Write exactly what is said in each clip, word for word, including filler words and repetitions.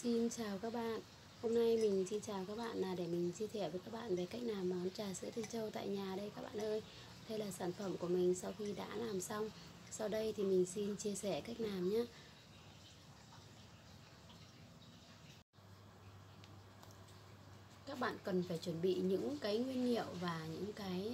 Xin chào các bạn. Hôm nay mình xin chào các bạn là để mình chia sẻ với các bạn về cách làm món trà sữa trân châu tại nhà đây các bạn ơi. Đây là sản phẩm của mình sau khi đã làm xong. Sau đây thì mình xin chia sẻ cách làm nhé. Các bạn cần phải chuẩn bị những cái nguyên liệu và những cái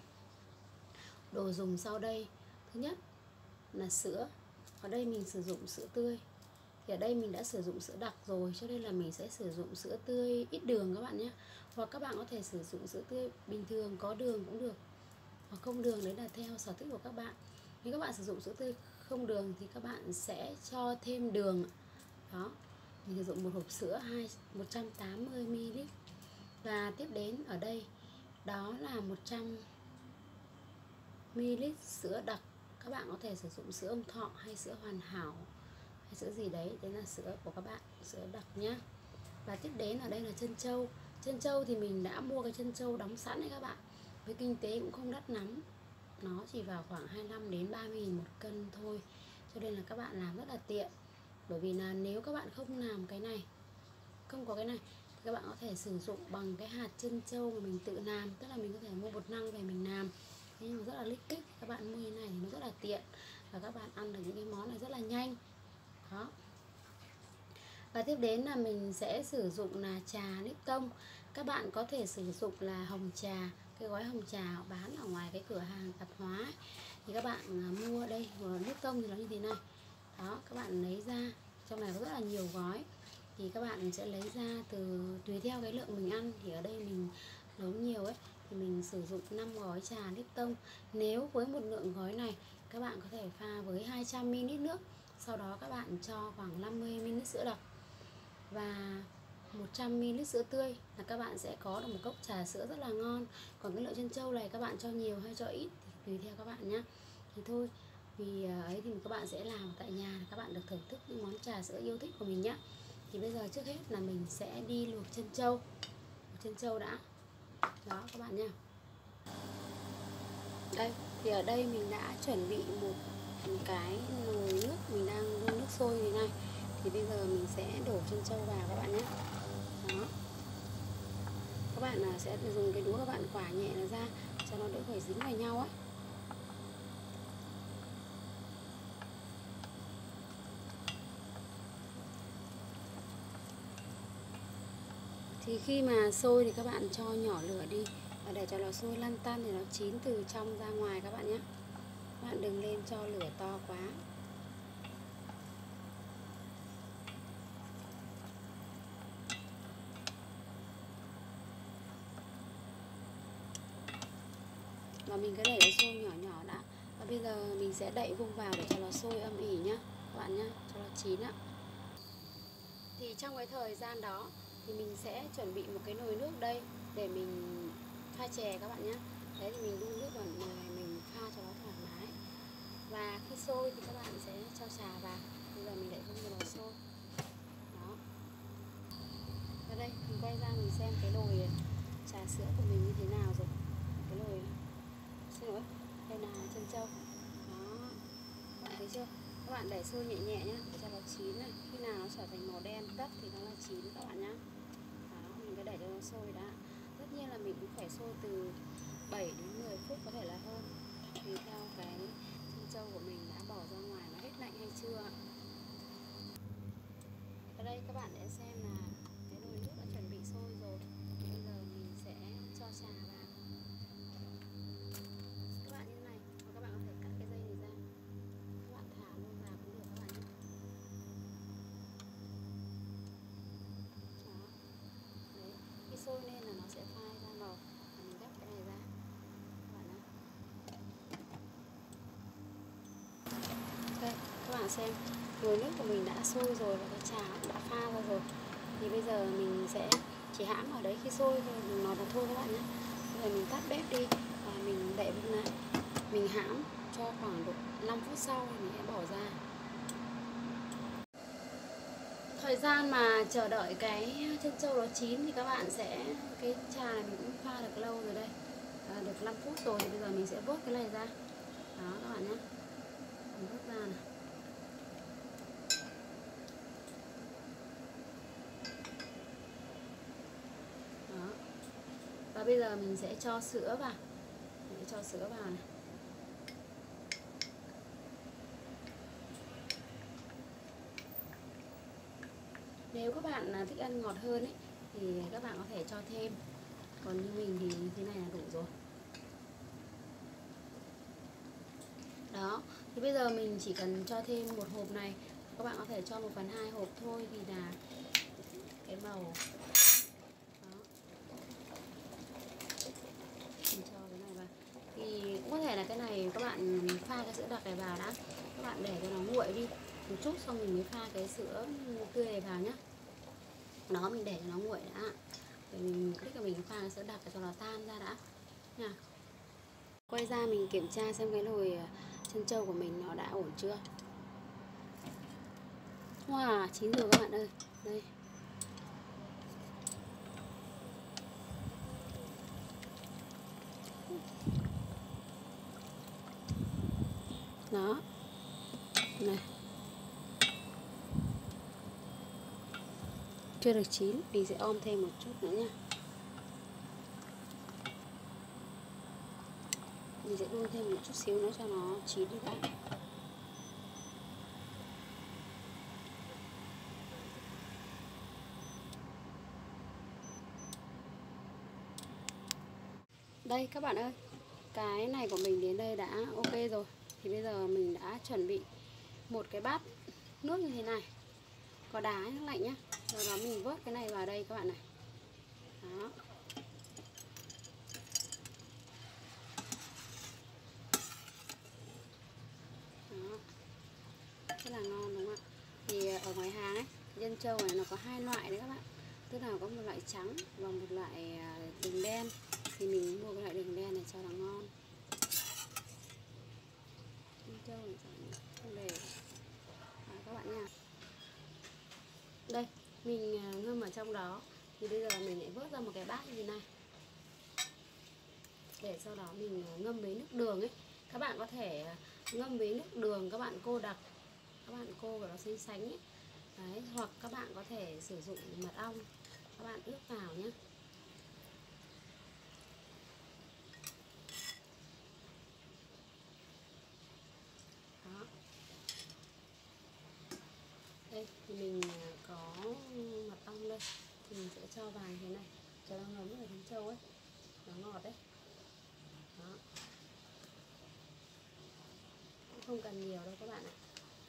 đồ dùng sau đây. Thứ nhất là sữa. Ở đây mình sử dụng sữa tươi. Thì ở đây mình đã sử dụng sữa đặc rồi, cho nên là mình sẽ sử dụng sữa tươi ít đường các bạn nhé. Hoặc các bạn có thể sử dụng sữa tươi bình thường có đường cũng được, hoặc không đường, đấy là theo sở thích của các bạn. Nếu các bạn sử dụng sữa tươi không đường thì các bạn sẽ cho thêm đường. Đó, mình sử dụng một hộp sữa một trăm tám mươi mi li lít. Và tiếp đến ở đây đó là một trăm mi li lít sữa đặc. Các bạn có thể sử dụng sữa Ông Thọ hay sữa Hoàn Hảo hay sữa gì đấy, đấy là sữa của các bạn, sữa đặc nhé. Và tiếp đến ở đây là trân châu. Trân châu thì mình đã mua cái trân châu đóng sẵn đấy các bạn. Với kinh tế cũng không đắt lắm, nó chỉ vào khoảng hai mươi lăm đến ba mươi nghìn một cân thôi, cho nên là các bạn làm rất là tiện. Bởi vì là nếu các bạn không làm cái này, không có cái này, thì các bạn có thể sử dụng bằng cái hạt trân châu mà mình tự làm. Tức là mình có thể mua bột năng về mình làm, thế nhưng mà rất là lích kích. Các bạn mua như này thì nó rất là tiện, và các bạn ăn được những cái món này rất là nhanh. Đó. Và tiếp đến là mình sẽ sử dụng là trà Lipton. Các bạn có thể sử dụng là hồng trà, cái gói hồng trà họ bán ở ngoài cái cửa hàng tạp hóa ấy. Thì các bạn mua đây, Lipton thì nó như thế này. Đó, các bạn lấy ra, trong này có rất là nhiều gói. Thì các bạn sẽ lấy ra từ tùy theo cái lượng mình ăn. Thì ở đây mình nấu nhiều ấy, thì mình sử dụng năm gói trà Lipton. Nếu với một lượng gói này, các bạn có thể pha với hai trăm mi li lít nước. Sau đó các bạn cho khoảng năm mươi mi li lít sữa đặc và một trăm mi li lít sữa tươi là các bạn sẽ có được một cốc trà sữa rất là ngon. Còn cái lượng trân châu này các bạn cho nhiều hay cho ít thì tùy theo các bạn nhé. Thì thôi, vì ấy thì các bạn sẽ làm tại nhà, các bạn được thưởng thức những món trà sữa yêu thích của mình nhé. Thì bây giờ trước hết là mình sẽ đi luộc trân châu. Trân châu đã. Đó các bạn nha. Đây, thì ở đây mình đã chuẩn bị một cái nồi nước, mình đang đun nước sôi như thế này. Thì bây giờ mình sẽ đổ trân châu vào các bạn nhé. Đó. Các bạn sẽ dùng cái đũa, các bạn quả nhẹ nó ra cho nó đỡ phải dính vào nhau ấy. Thì khi mà sôi thì các bạn cho nhỏ lửa đi và để cho nó sôi lăn tăn thì nó chín từ trong ra ngoài các bạn nhé. Các bạn đừng lên cho lửa to quá. Và mình cứ để nó sôi nhỏ nhỏ đã. Và bây giờ mình sẽ đậy vung vào để cho nó sôi âm ỉ nhá các bạn nhá, cho nó chín ạ. Thì trong cái thời gian đó thì mình sẽ chuẩn bị một cái nồi nước đây để mình pha chè các bạn nhé. Đấy, thì mình đun nước vào nồi này, mình pha cho nó thoải mái. Và khi sôi thì các bạn sẽ cho trà vào. Bây giờ mình đậy vung cho nó sôi. Đó. Ở đây mình quay ra mình xem cái nồi trà sữa của mình như thế nào rồi. Cái nồi, xin lỗi, đây là trân châu. Đó, các bạn thấy chưa? Các bạn để sôi nhẹ nhẹ nhé để cho nó chín này. Khi nào nó trở thành màu đen tất thì nó là chín các bạn nhé. Đó, mình cứ để cho nó sôi đã. Tất nhiên là mình cũng phải sôi từ bảy đến mười phút, có thể là hơn, tùy theo cái trân châu của mình đã bỏ ra ngoài nó hết lạnh hay chưa. Ở đây các bạn để xem là cái nồi nước đã chuẩn bị sôi rồi. Bây giờ mình sẽ cho trà vào. Các bạn như thế này, hoặc các bạn có thể cắt cái dây này ra, các bạn thả luôn vào cũng được các bạn nhé. Đó. Đấy, khi sôi lên là nó sẽ phai ra màu. Và mình gấp cái này ra các bạn nhé. Đây, các bạn xem nồi nước của mình đã sôi rồi và cái trà cũng đã pha ra rồi. Thì bây giờ mình sẽ chỉ hãm ở đấy khi sôi thôi, đừng nói là thôi các bạn nhé. Bây giờ mình tắt bếp đi và mình đậy vung lại. Mình hãm cho khoảng độ năm phút sau thì mình sẽ bỏ ra. Thời gian mà chờ đợi cái trân châu nó chín thì các bạn sẽ, cái trà này mình cũng pha được lâu rồi đây, à, được năm phút rồi. Thì bây giờ mình sẽ vớt cái này ra. Đó các bạn nhé, mình vớt ra này. Và bây giờ mình sẽ cho sữa vào. Mình sẽ cho sữa vào này. Nếu các bạn thích ăn ngọt hơn ấy, thì các bạn có thể cho thêm. Còn như mình thì thế này là đủ rồi. Đó, thì bây giờ mình chỉ cần cho thêm một hộp này. Các bạn có thể cho một phần hai hộp thôi, thì là cái màu. Đó. Mình cho cái này vào. Thì cũng có thể là cái này các bạn pha cái sữa đặc này vào đã. Các bạn để cho nó nguội đi một chút, xong mình mới pha cái sữa tươi này vào nhé. Đó, mình để cho nó nguội đã. Để mình thích là mình pha cái sữa đặc để cho nó tan ra đã nha. Quay ra mình kiểm tra xem cái nồi chân trâu của mình nó đã ổn chưa. Wow, chín rồi các bạn ơi. Đây. Đó. Này. Chưa được chín, mình sẽ om thêm một chút nữa nha. Mình sẽ đun thêm một chút xíu nữa cho nó chín được đã. Đây các bạn ơi, cái này của mình đến đây đã ok rồi. Thì bây giờ mình đã chuẩn bị một cái bát nước như thế này, có đá nước lạnh nhá. Sau đó mình vớt cái này vào đây các bạn này. Đó. Đó. Rất là ngon đúng không ạ? Thì ở ngoài hàng ấy, nhân trâu này nó có hai loại đấy các bạn. Tức là có một loại trắng và một loại đường đen. Thì mình mua cái loại đường đen này cho nó ngon. Nhân trâu này không để à, các bạn nha. Đây, mình ngâm ở trong đó. Thì bây giờ mình lại vớt ra một cái bát như thế này. Để sau đó mình ngâm với nước đường ấy. Các bạn có thể ngâm với nước đường, các bạn cô đặc, các bạn cô vào nó xanh xánh ấy. Đấy, hoặc các bạn có thể sử dụng mật ong, các bạn ướp vào nhé. Đó. Đây thì mình có mật ong đây, thì mình sẽ cho vào như thế này cho nó ngấm ở trứng trâu ấy, nó ngọt đấy. Đó. Cũng không cần nhiều đâu các bạn ạ.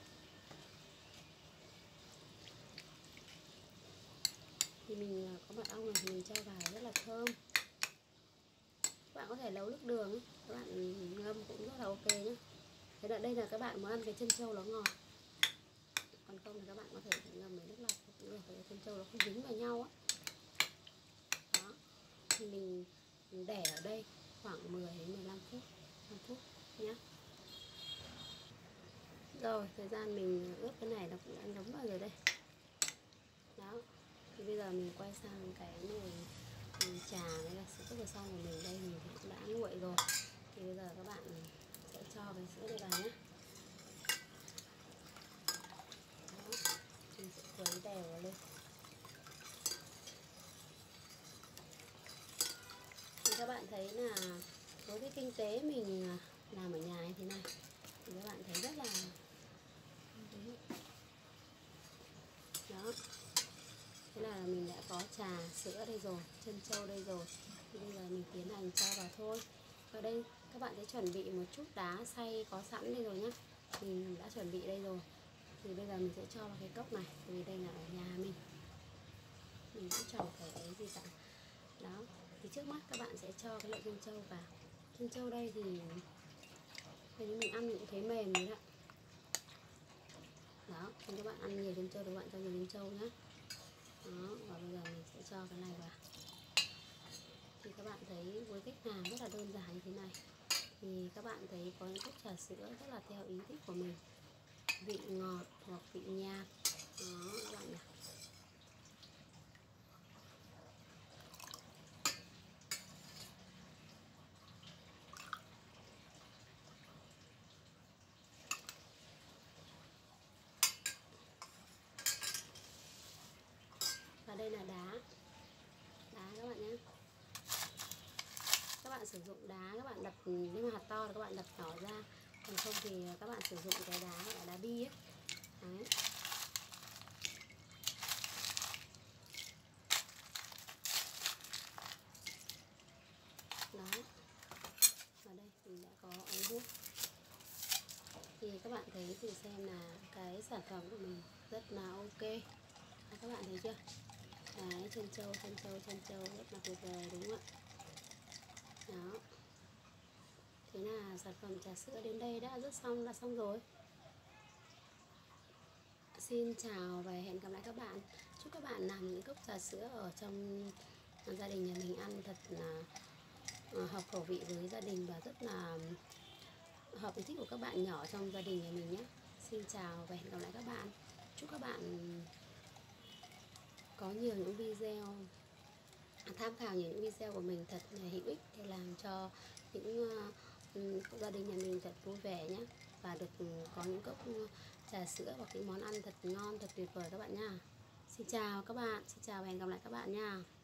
Thì mình có mật ong này thì mình cho vào rất là thơm. Các bạn có thể nấu nước đường ấy, các bạn ngâm cũng rất là ok nhé. Thế là đây là các bạn muốn ăn cái chân trâu nó ngọt. Còn không thì các bạn có thể ngâm với nước lọc cũng được, cái chân trâu nó không dính vào nhau á. Đó. Thì mình để ở đây khoảng mười đến mười lăm phút, năm phút nhé. Rồi, thời gian mình ướp cái này nó cũng đã ngấm vào rồi đây. Đó. Thì bây giờ mình quay sang cái nồi trà với là sữa bột xong của mình đây, mình cũng đã nguội rồi. Thì bây giờ các bạn sẽ cho cái sữa này vào nhé. Đó. Mình sẽ khuấy đều vào lên. Thì các bạn thấy là với cái kinh tế mình làm ở nhà như thế này thì các bạn thấy rất là đó. Thế là mình đã có trà sữa đây rồi, chân trâu đây rồi. Thì bây giờ mình tiến hành cho vào thôi. Và đây các bạn sẽ chuẩn bị một chút đá xay có sẵn đây rồi nhá. Mình đã chuẩn bị đây rồi. Thì bây giờ mình sẽ cho vào cái cốc này, vì đây là ở nhà mình. Mình cũng chẳng phải cái gì cả. Đó, thì trước mắt các bạn sẽ cho cái loại chân trâu vào. Chân trâu đây thì thì mình ăn mình cũng thấy mềm đấy ạ. Đó, thì các bạn ăn nhiều chân trâu thì các bạn cho nhiều chân trâu nhé. Đó, và bây giờ mình sẽ cho cái này vào. Thì các bạn thấy với cách làm rất là đơn giản như thế này, thì các bạn thấy có những cốc trà sữa rất là theo ý thích của mình, vị ngọt hoặc vị nhạt. Đó các bạn nhỉ. Và đây là đá đá các bạn nhé. bạn sử dụng đá các bạn đập, nếu mà hạt to thì các bạn đập nhỏ ra, còn không thì các bạn sử dụng cái đá gọi là đá bi ấy. Đấy. Đó. Ở đây mình đã có ống hút. Thì các bạn thấy thì xem là cái sản phẩm của mình rất là ok. À, các bạn thấy chưa? Đấy, chân trâu, chân trâu, chân trâu rất là tuyệt vời đúng không ạ? Đó. Thế là sản phẩm trà sữa đến đây đã rất xong, đã xong rồi. Xin chào và hẹn gặp lại các bạn. Chúc các bạn làm những cốc trà sữa ở trong gia đình nhà mình ăn thật là hợp khẩu vị với gia đình và rất là hợp với thích của các bạn nhỏ trong gia đình nhà mình nhé. Xin chào và hẹn gặp lại các bạn. Chúc các bạn có nhiều những video tham khảo những video của mình thật là hữu ích để làm cho những uh, gia đình nhà mình thật vui vẻ nhé, và được có những cốc trà sữa hoặc những món ăn thật ngon, thật tuyệt vời các bạn nha. Xin chào các bạn, xin chào và hẹn gặp lại các bạn nha.